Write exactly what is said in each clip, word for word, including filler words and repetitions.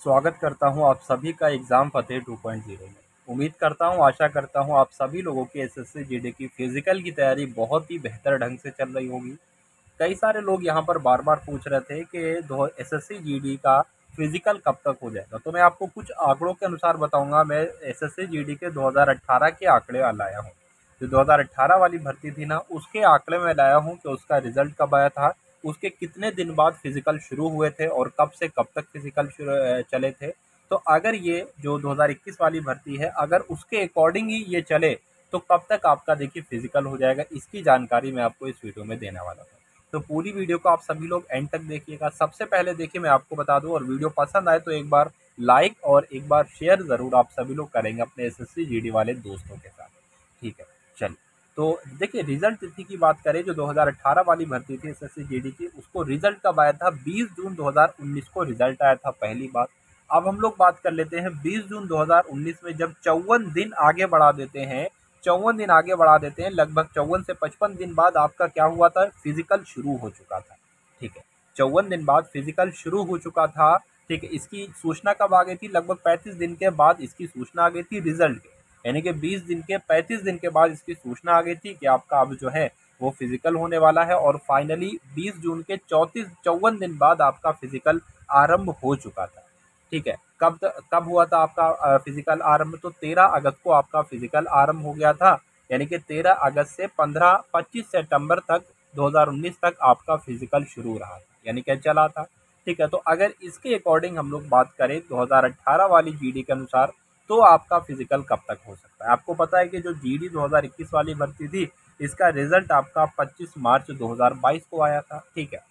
स्वागत करता हूं आप सभी का एग्ज़ाम फतेह टू पॉइंट ज़ीरो में। उम्मीद करता हूं, आशा करता हूं आप सभी लोगों की एसएससी जीडी की फिज़िकल की तैयारी बहुत ही बेहतर ढंग से चल रही होगी। कई सारे लोग यहां पर बार-बार पूछ रहे थे कि दो एसएससी जीडी का फिज़िकल कब तक हो जाएगा। तो मैं आपको कुछ आंकड़ों के अनुसार बताऊंगा। मैं एसएससी जीडी के दो हज़ार अठारह के आंकड़े लाया हूँ। जो दो हज़ार अठारह वाली भर्ती थी ना, उसके आंकड़े में लाया हूँ कि उसका रिजल्ट कब आया था, उसके कितने दिन बाद फिजिकल शुरू हुए थे और कब से कब तक फिजिकल चले थे। तो अगर ये जो दो हज़ार इक्कीस वाली भर्ती है, अगर उसके अकॉर्डिंग ही ये चले तो कब तक आपका देखिए फिजिकल हो जाएगा, इसकी जानकारी मैं आपको इस वीडियो में देने वाला हूँ। तो पूरी वीडियो को आप सभी लोग एंड तक देखिएगा। सबसे पहले देखिए मैं आपको बता दूं, और वीडियो पसंद आए तो एक बार लाइक और एक बार शेयर ज़रूर आप सभी लोग करेंगे अपने एसएससी जीडी वाले दोस्तों के साथ। ठीक है, चलिए। तो देखिए रिजल्ट तिथि की बात करें, जो दो हज़ार अठारह वाली भर्ती थी एसएससी जीडी की, उसको रिजल्ट कब आया था? बीस जून दो हज़ार उन्नीस को रिजल्ट आया था, पहली बात। अब हम लोग बात कर लेते हैं बीस जून दो हज़ार उन्नीस में, जब चौवन दिन आगे बढ़ा देते हैं चौवन दिन आगे बढ़ा देते हैं लगभग चौवन से पचपन दिन बाद आपका क्या हुआ था? फिजिकल शुरू हो चुका था। ठीक है, चौवन दिन बाद फिजिकल शुरू हो चुका था। ठीक है, इसकी सूचना कब आ गई थी? लगभग पैंतीस दिन के बाद इसकी सूचना आ गई थी रिजल्ट के, यानी कि बीस दिन के पैंतीस दिन के बाद इसकी सूचना आ गई थी कि आपका अब जो है वो फिजिकल होने वाला है। और फाइनली बीस जून के चौंतीस चौवन दिन बाद आपका फिजिकल आरंभ हो चुका था। ठीक है, कब कब हुआ था आपका फिजिकल आरंभ? तो तेरह अगस्त को आपका फिजिकल आरंभ हो गया था, यानी कि तेरह अगस्त से पंद्रह पच्चीस सितंबर तक दो हज़ार उन्नीस तक आपका फिजिकल शुरू रहा था, यानी कि चला था। ठीक है, तो अगर इसके अकॉर्डिंग हम लोग बात करें दो हज़ार अठारह वाली जीडी के अनुसार, तो आपका फिजिकल कब तक हो सकता है? आपको पता है कि जो जीडी दो हज़ार इक्कीस वाली भर्ती थी, इसका रिजल्ट आपका पच्चीस मार्च दो हज़ार बाईस को आया था। ठीक है,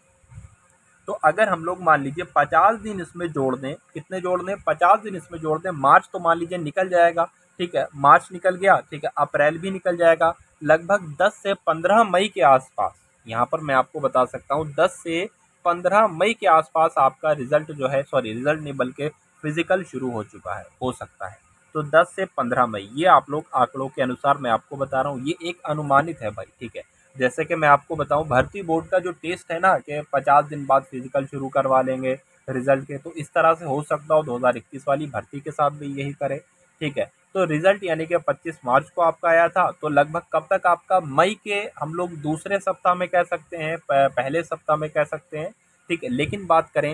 तो अगर हम लोग मान लीजिए पचास दिन इसमें जोड़ दें, कितने जोड़ दें? पचास दिन इसमें जोड़ दें। मार्च तो मान लीजिए निकल जाएगा। ठीक है, मार्च निकल गया। ठीक है, अप्रैल भी निकल जाएगा। लगभग दस से पंद्रह मई के आसपास, यहाँ पर मैं आपको बता सकता हूँ दस से पंद्रह मई के आसपास आपका रिजल्ट जो है, सॉरी रिजल्ट नहीं बल्कि फिजिकल शुरू हो चुका है, हो सकता है। तो दस से पंद्रह मई, ये आप लोग आंकड़ों के अनुसार मैं आपको बता रहा हूँ, ये एक अनुमानित है भाई। ठीक है, जैसे कि मैं आपको बताऊं, भर्ती बोर्ड का जो टेस्ट है ना, कि पचास दिन बाद फिजिकल शुरू करवा लेंगे रिजल्ट के, तो इस तरह से हो सकता हो दो हज़ार इक्कीस वाली भर्ती के साथ भी यही करे। ठीक है, तो रिजल्ट यानी कि पच्चीस मार्च को आपका आया था, तो लगभग कब तक आपका? मई के हम लोग दूसरे सप्ताह में कह सकते हैं, पहले सप्ताह में कह सकते हैं। ठीक है, लेकिन बात करें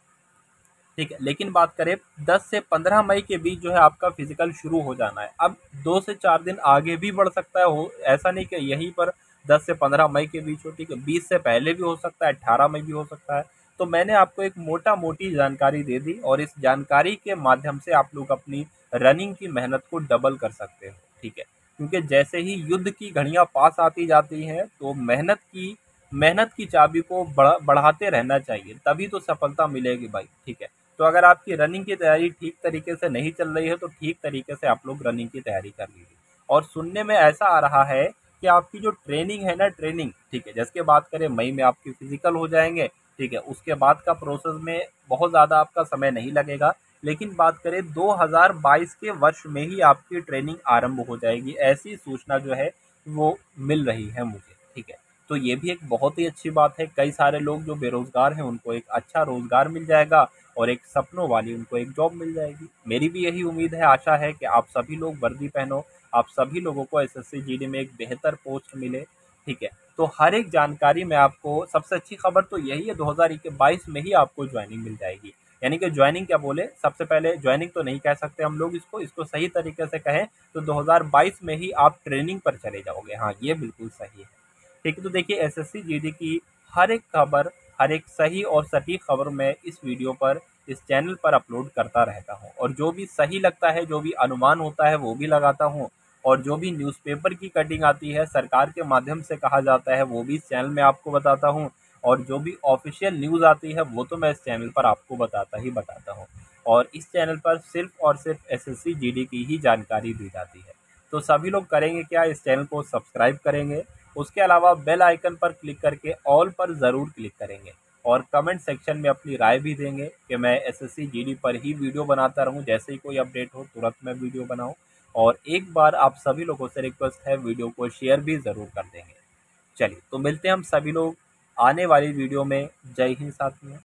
ठीक है लेकिन बात करें दस से पंद्रह मई के बीच जो है आपका फिजिकल शुरू हो जाना है। अब दो से चार दिन आगे भी बढ़ सकता है, हो ऐसा नहीं कि यहीं पर दस से पंद्रह मई के बीच हो। ठीक है, बीस से पहले भी हो सकता है, अठारह मई भी हो सकता है। तो मैंने आपको एक मोटा मोटी जानकारी दे दी, और इस जानकारी के माध्यम से आप लोग अपनी रनिंग की मेहनत को डबल कर सकते हो। ठीक है, क्योंकि जैसे ही युद्ध की घड़ियां पास आती जाती हैं, तो मेहनत की मेहनत की चाबी को बढ़ा बढ़ाते रहना चाहिए, तभी तो सफलता मिलेगी भाई। ठीक है, तो अगर आपकी रनिंग की तैयारी ठीक तरीके से नहीं चल रही है, तो ठीक तरीके से आप लोग रनिंग की तैयारी कर लीजिए। और सुनने में ऐसा आ रहा है कि आपकी जो ट्रेनिंग है ना, ट्रेनिंग, ठीक है, जिसके बात करें मई में आपकी फिजिकल हो जाएंगे। ठीक है, उसके बाद का प्रोसेस में बहुत ज़्यादा आपका समय नहीं लगेगा। लेकिन बात करें दो हज़ार बाईस के वर्ष में ही आपकी ट्रेनिंग आरंभ हो जाएगी, ऐसी सूचना जो है वो मिल रही है मुझे। ठीक है, तो ये भी एक बहुत ही अच्छी बात है। कई सारे लोग जो बेरोजगार हैं, उनको एक अच्छा रोजगार मिल जाएगा, और एक सपनों वाली उनको एक जॉब मिल जाएगी। मेरी भी यही उम्मीद है, आशा है कि आप सभी लोग वर्दी पहनो, आप सभी लोगों को एसएससी जीडी में एक बेहतर पोस्ट मिले। ठीक है, तो हर एक जानकारी में आपको, सबसे अच्छी खबर तो यही है, दो हज़ार बाईस में ही आपको ज्वाइनिंग मिल जाएगी। यानी कि ज्वाइनिंग क्या बोले, सबसे पहले ज्वाइनिंग तो नहीं कह सकते हम लोग इसको इसको सही तरीके से कहें तो दो हज़ार बाईस में ही आप ट्रेनिंग पर चले जाओगे। हाँ, ये बिल्कुल सही है। ठीक है, तो देखिए एसएससी जीडी की हर एक खबर, हर एक सही और सटीक खबर मैं इस वीडियो पर, इस चैनल पर अपलोड करता रहता हूँ। और जो भी सही लगता है, जो भी अनुमान होता है, वो भी लगाता हूँ। और जो भी न्यूज़पेपर की कटिंग आती है, सरकार के माध्यम से कहा जाता है, वो भी इस चैनल में आपको बताता हूँ। और जो भी ऑफिशियल न्यूज़ आती है, वो तो मैं इस चैनल पर आपको बताता ही बताता हूँ। और इस चैनल पर सिर्फ और सिर्फ एसएससी जीडी की ही जानकारी दी जाती है। तो सभी लोग करेंगे क्या? इस चैनल को सब्सक्राइब करेंगे, उसके अलावा बेल आइकन पर क्लिक करके ऑल पर ज़रूर क्लिक करेंगे, और कमेंट सेक्शन में अपनी राय भी देंगे कि मैं एसएससी जीडी पर ही वीडियो बनाता रहूं, जैसे ही कोई अपडेट हो तुरंत मैं वीडियो बनाऊं। और एक बार आप सभी लोगों से रिक्वेस्ट है, वीडियो को शेयर भी ज़रूर कर देंगे। चलिए, तो मिलते हैं हम सभी लोग आने वाली वीडियो में। जय हिंद साथियों।